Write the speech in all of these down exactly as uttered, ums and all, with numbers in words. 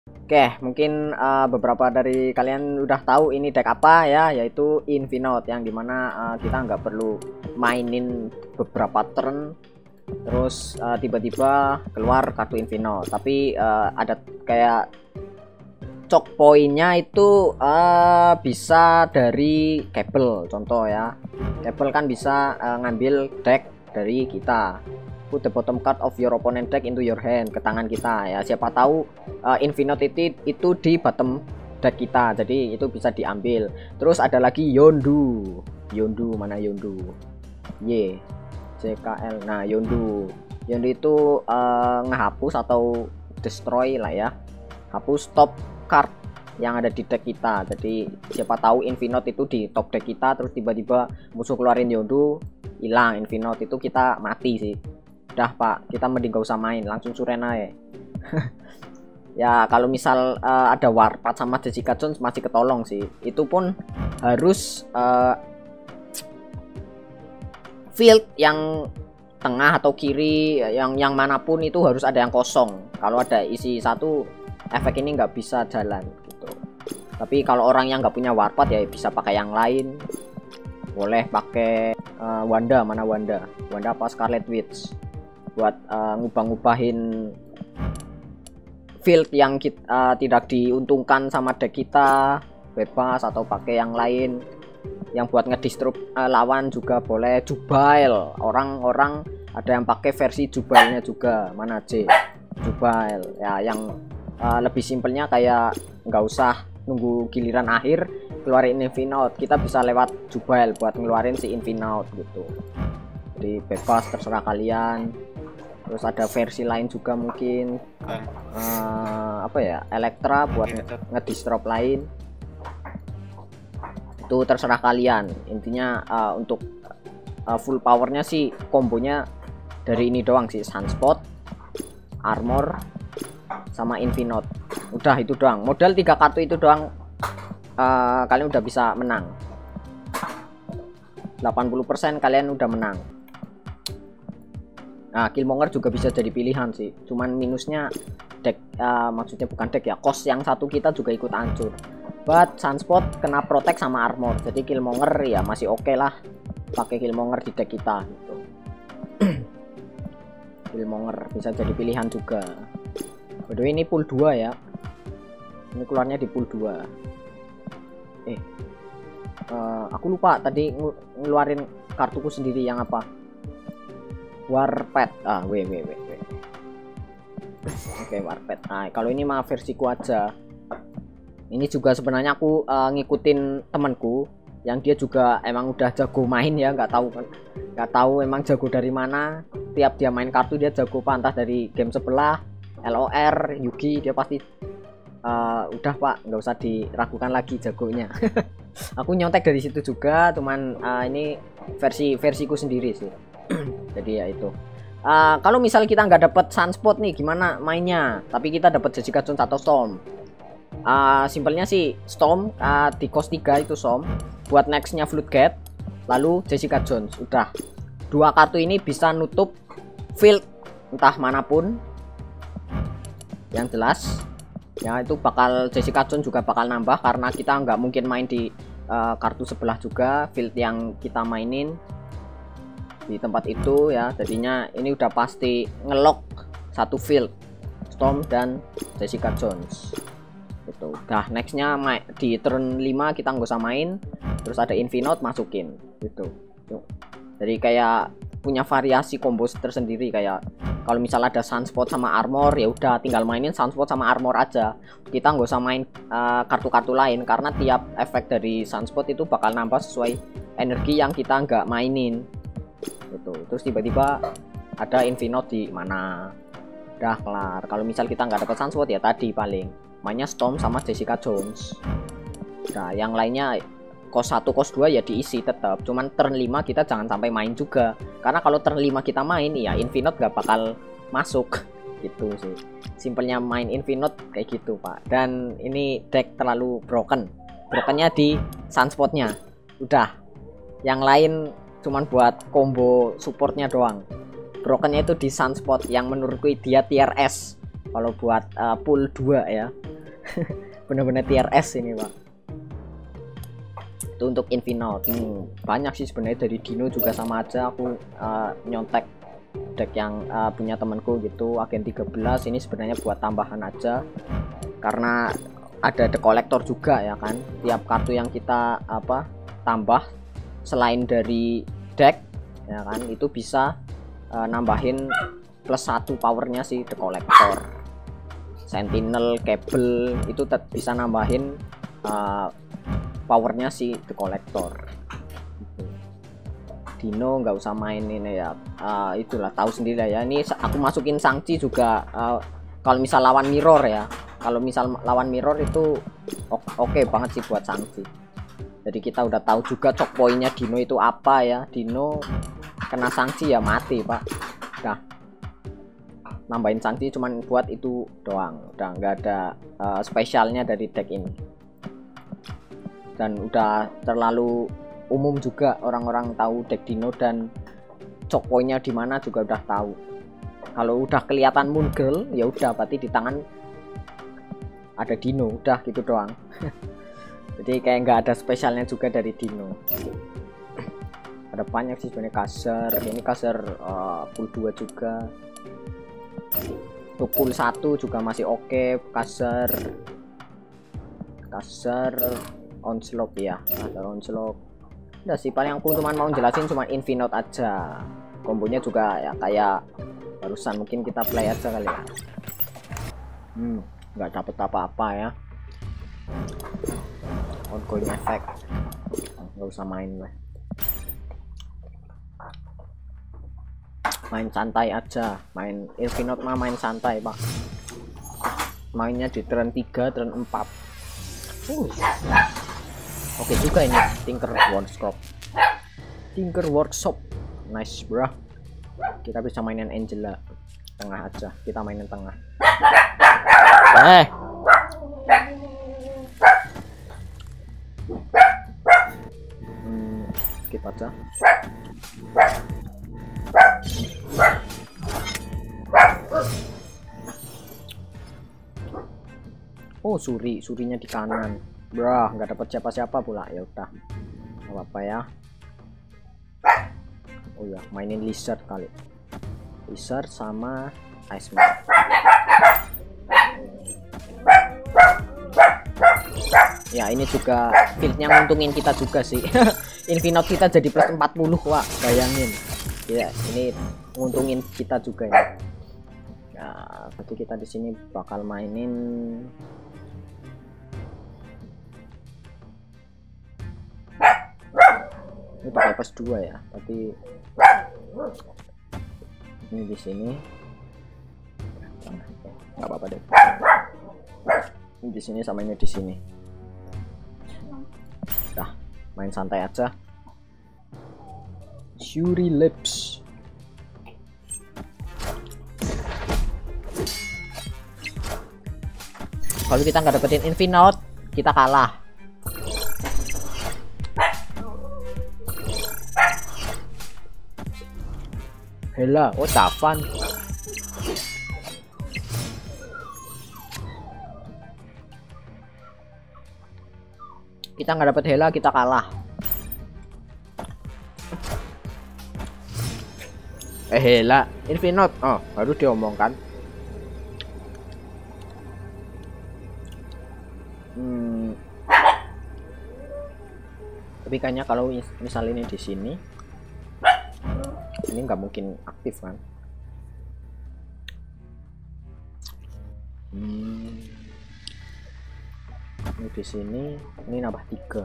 Oke, mungkin uh, beberapa dari kalian udah tahu ini deck apa ya, yaitu Infinite, yang dimana uh, kita nggak perlu mainin beberapa turn terus tiba-tiba uh, keluar kartu Infinite, tapi uh, ada kayak choke pointnya itu uh, bisa dari Kabel. Contoh ya, Kabel kan bisa uh, ngambil deck dari kita, put the bottom card of your opponent deck into your hand, ke tangan kita ya. Siapa tahu uh, Infinite itu, itu di bottom deck kita, jadi itu bisa diambil. Terus ada lagi Yondu. Yondu mana Yondu? Y C K L. Nah, Yondu. Yondu itu uh, ngehapus atau destroy lah ya. Hapus top card yang ada di deck kita. Jadi siapa tahu Infinite itu di top deck kita, terus tiba-tiba musuh keluarin Yondu, hilang Infinite, itu kita mati sih. Udah pak, kita mending gak usah main, langsung surena ya. Ya kalau misal uh, ada Warpath sama Jessica Jones masih ketolong sih. Itu pun harus uh, field yang tengah atau kiri, yang yang manapun itu harus ada yang kosong. Kalau ada isi satu, efek ini nggak bisa jalan gitu. Tapi kalau orang yang nggak punya Warpath ya bisa pakai yang lain. Boleh pakai uh, Wanda, mana Wanda? Wanda apa Scarlet Witch, buat uh, ngubah-ngubahin field yang kita, uh, tidak diuntungkan sama deck kita, bebas, atau pakai yang lain yang buat ngedistrup uh, lawan juga boleh. Jubail, orang-orang ada yang pakai versi Jubailnya juga, mana J Jubail ya, yang uh, lebih simpelnya kayak nggak usah nunggu giliran akhir keluarin Infinite, kita bisa lewat Jubail buat ngeluarin si Infinite gitu. Jadi bebas, terserah kalian. Terus ada versi lain juga mungkin uh, apa ya, Elektra buat ngedistrop lain, itu terserah kalian. Intinya uh, untuk uh, full powernya sih kombonya dari ini doang sih, Sunspot, Armor, sama Infinite. Udah itu doang, modal tiga kartu itu doang, uh, kalian udah bisa menang. delapan puluh persen kalian udah menang. Nah, Killmonger juga bisa jadi pilihan sih, cuman minusnya deck, uh, maksudnya bukan deck ya, cost yang satu kita juga ikut hancur. But Sunspot kena protect sama armor, jadi Killmonger ya masih oke okay lah, pakai Killmonger di deck kita gitu. Killmonger bisa jadi pilihan juga. By the way, ini pool dua ya, ini keluarnya di pool dua. Eh uh, aku lupa tadi ngeluarin kartuku sendiri yang apa, Warpath. Ah, w w w, w. Oke, okay, Warpath. Nah, kalau ini mah versiku aja. Ini juga sebenarnya aku uh, ngikutin temanku yang dia juga emang udah jago main ya, nggak tahu kan, nggak tahu emang jago dari mana. Tiap dia main kartu dia jago, pantas dari game sebelah, L O R, Yugi, dia pasti uh, udah pak, nggak usah diragukan lagi jagonya. Aku nyontek dari situ juga, cuman uh, ini versi versiku sendiri sih. Jadi ya itu. Uh, kalau misal kita nggak dapet Sunspot nih, gimana mainnya? Tapi kita dapat Jessica Jones atau Storm. Uh, simpelnya sih Storm uh, di cost tiga itu Storm. Buat nextnya Floodgate, lalu Jessica Jones. Udah. Dua kartu ini bisa nutup field entah manapun. Yang jelas, ya itu bakal Jessica Jones juga bakal nambah karena kita nggak mungkin main di uh, kartu sebelah juga, field yang kita mainin di tempat itu ya. Jadinya ini udah pasti ngelock satu field, Storm dan Jessica Jones itu. Udah nextnya di turn lima kita nggak usah main, terus ada Infinite masukin gitu. Jadi kayak punya variasi combo tersendiri. Kayak kalau misalnya ada Sunspot sama Armor, ya udah tinggal mainin Sunspot sama Armor aja, kita nggak usah main kartu-kartu uh, lain, karena tiap efek dari Sunspot itu bakal nambah sesuai energi yang kita nggak mainin gitu. Terus tiba-tiba ada Infinite di mana, udah kelar. Kalau misal kita nggak dapat Sunspot ya tadi paling mainnya Storm sama Jessica Jones. Nah yang lainnya cost satu cost dua ya diisi tetap, cuman turn lima kita jangan sampai main juga, karena kalau turn lima kita main ya Infinite nggak bakal masuk gitu sih. Simpelnya main Infinite kayak gitu pak. Dan ini deck terlalu broken, brokennya di Sunspotnya. Udah, yang lain cuman buat combo supportnya doang. Brokennya itu di Sunspot yang menurutku dia tier S, kalau buat uh, pool dua ya. Bener-bener tier S ini Pak. Itu untuk Infinite. hmm, banyak sih sebenarnya, dari Dino juga sama aja. Aku uh, nyontek deck yang uh, punya temanku gitu, Agen tiga belas. Ini sebenarnya buat tambahan aja, karena ada The Collector juga ya kan. Tiap kartu yang kita apa tambah selain dari deck ya kan, itu bisa uh, nambahin plus satu powernya sih The Collector. Sentinel, Cable itu bisa nambahin uh, powernya si The Collector. Dino nggak usah main ini ya, uh, itulah tahu sendiri ya. Ini aku masukin Shang-Chi juga uh, kalau misal lawan Mirror ya. Kalau misal lawan Mirror itu oke okay banget sih buat Shang-Chi. Jadi kita udah tahu juga choke point-nya Dino itu apa ya. Dino kena Shang-Chi ya mati Pak. Udah nambahin Shang-Chi cuman buat itu doang, udah nggak ada uh, spesialnya dari deck ini. Dan udah terlalu umum juga orang-orang tahu deck Dino, dan choke point-nya di mana juga udah tahu. Kalau udah kelihatan Moon Girl ya udah berarti di tangan ada Dino, udah gitu doang. Jadi kayak nggak ada spesialnya juga dari Dino. Ada banyak sih sebenarnya Kasser, ini Kasser uh, pool dua juga. Untuk pool satu juga masih oke, okay. Kasser Kasser Onslaught ya, ada Onslaught. Udah sih, paling aku cuma mau jelasin cuma Infinite aja. Kombonya juga ya kayak barusan, mungkin kita play aja kali ya. Hmm, nggak dapet apa-apa ya. Ongoing effect, nggak usah main lah. Main santai aja, main Infinite mah main santai Pak. Mainnya di turn tiga, turn empat. uh. Oke juga ini Tinker Workshop. Tinker Workshop nice bro. Kita bisa mainin Angela tengah aja, kita mainin tengah. Eh hmm, skip aja. Oh suri, surinya di kanan, bro, nggak dapat siapa-siapa pula. Ya udah, nggak apa-apa ya. Oh ya, mainin Lizard kali, Lizard sama Iceman. Ya ini juga fieldnya nguntungin kita juga sih. Infinite kita jadi plus empat puluh, wah bayangin. Ya ini nguntungin kita juga ya. Ya berarti kita di sini bakal mainin ini pakai plus dua ya, tapi ini di sini nggak apa-apa deh. Ini di sini sama ini di sini. Nah, main santai aja. Shuri Lips. Kalau kita nggak dapetin Infinite, kita kalah. Hela, oh Tavan. Kita nggak dapet Hela, kita kalah. Eh Hela, Infinite, oh baru diomongkan. Hmm. Tapi kayaknya kalau misal ini di sini, ini nggak mungkin aktif kan? Hmm. Ini di sini, ini nambah tiga.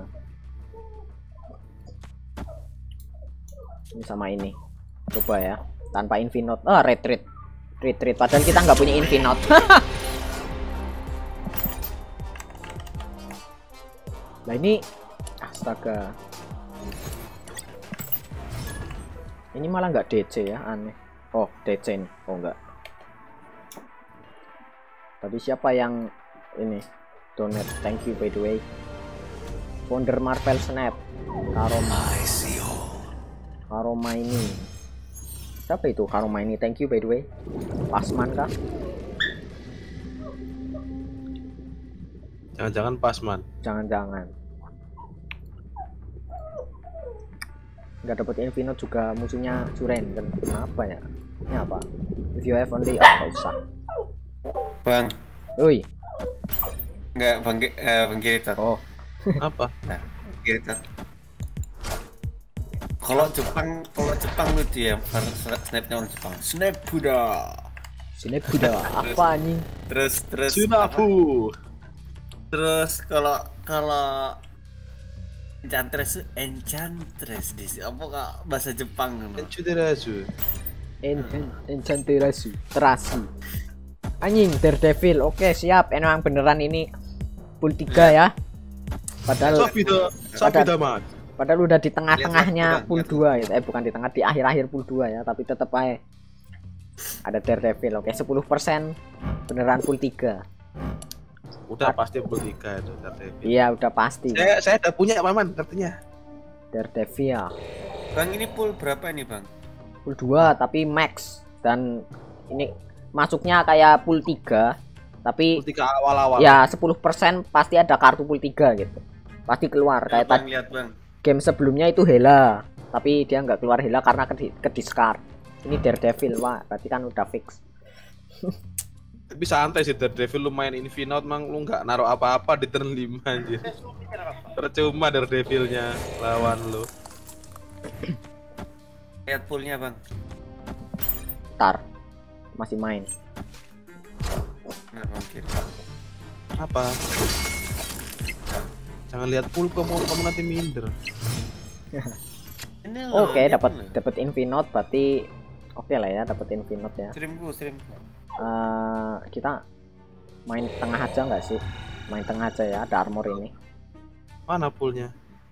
Ini sama ini, coba ya, tanpa Infinite. Ah, retreat, retreat. Padahal kita nggak punya Infinite. Nah ini, astaga. Ini malah nggak D C ya, aneh. Oh D C nih, oh enggak. Tadi siapa yang ini donate? Thank you by the way. Founder Marvel Snap, Karoma, Karoma ini. Siapa itu Karoma ini? Thank you by the way. Pasman kah? Jangan-jangan pas man. Jangan-jangan. Nggak dapat Infinite juga musuhnya Suren kan? Kenapa ya? Ini apa? If you have only, oh nggak usah. Bang. Oi. Enggak, Bang eh, Bang Kirito. Oh. Apa? Nah, Kirito. Kalau Jepang, kalau Jepang lu dia snapnya orang Jepang. Snap Buddha. Sini Buddha apa anjing? Terus terus Sunabu. Terus kalau kalau Enchantress Enchantress di apa kak bahasa Jepang kan? Enchantress. Enchantress. Terasi. Anjing Daredevil. Oke, siap. Emang beneran ini pool tiga ya. Padahal Sabida, Sabida man. Padahal udah di tengah-tengahnya Lihat, pool lihat. dua ya. Eh bukan di tengah, di akhir-akhir pool dua ya, tapi tetap aja ada Daredevil. Oke, sepuluh persen beneran pool tiga. Udah pasti pool tiga itu Daredevil. Iya, udah pasti. Saya saya udah punya paman artinya. Daredevil ya. Bang ini pool berapa ini bang? Pool dua tapi max, dan ini masuknya kayak pool tiga tapi Pool tiga awal-awal. ya sepuluh persen pasti ada kartu pool tiga gitu. Pasti keluar kayak Bang, tadi lihat bang. game sebelumnya itu Hela, tapi dia nggak keluar Hela karena ke, ke discard. Ini Daredevil, wah berarti kan udah fix. Tapi santai sih Daredevil, lu main Infinite mang lu nggak naruh apa-apa di turn lima anjir. Percuma Daredevilnya lawan lu. Lihat poolnya bang. Tar masih main. Nah, bang Kirito. Apa? Jangan lihat pool kamu, kamu nanti minder. Ini loh, Oke, ini dapat loh. dapat Infinite berarti oke lah ya, dapat Infinite ya. Streamku, streamku. Eh, kita main tengah aja nggak sih? Main tengah aja ya, ada armor ini. Mana poolnya?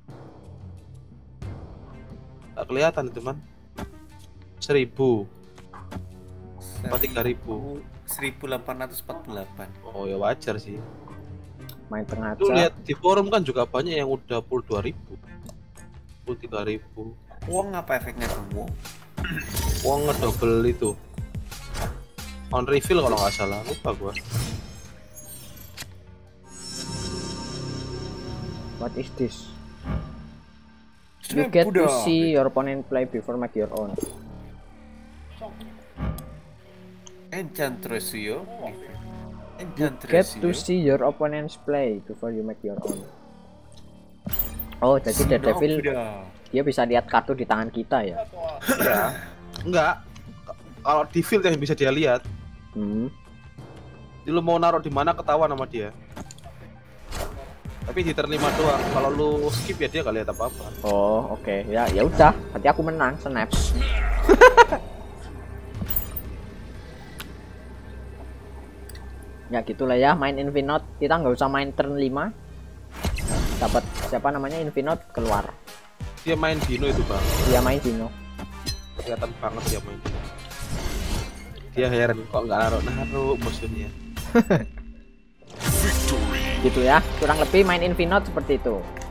Tak kelihatan itu man. Seribu. Apa tiga ribu? seribu delapan ratus empat puluh delapan. Oh ya wajar sih. Main tengah Lu aja. lihat di forum kan juga banyak yang udah pool dua ribu, pool tiga ribu. Uang apa efeknya bang? Uang? Uang ngedouble itu on refill kalau nggak salah, lupa gua. What is this? You get to see your opponent play before make your own. Enchantress yo. You Enchantress get to yo. see your opponent's play before you make your own. Oh, jadi Daredevil dia bisa lihat kartu di tangan kita ya? Ya, enggak. Kalau di field yang bisa dia lihat. Hmm. Jadi lu mau naruh di mana ketahuan sama dia. Tapi di turn lima doang. Kalau lu skip ya dia nggak lihat apa-apa. Oh, oke. Ya, ya udah. Berarti aku menang, snaps. Ya gitulah ya, main Infinite. Kita nggak usah main turn lima. Dapat siapa namanya Infinite keluar. Dia main Dino itu bang. Dia main Dino. Kelihatan banget dia main Dino. Dia heran kok nggak naruh-naruh musuhnya. Gitu ya. Kurang lebih main Infinite seperti itu.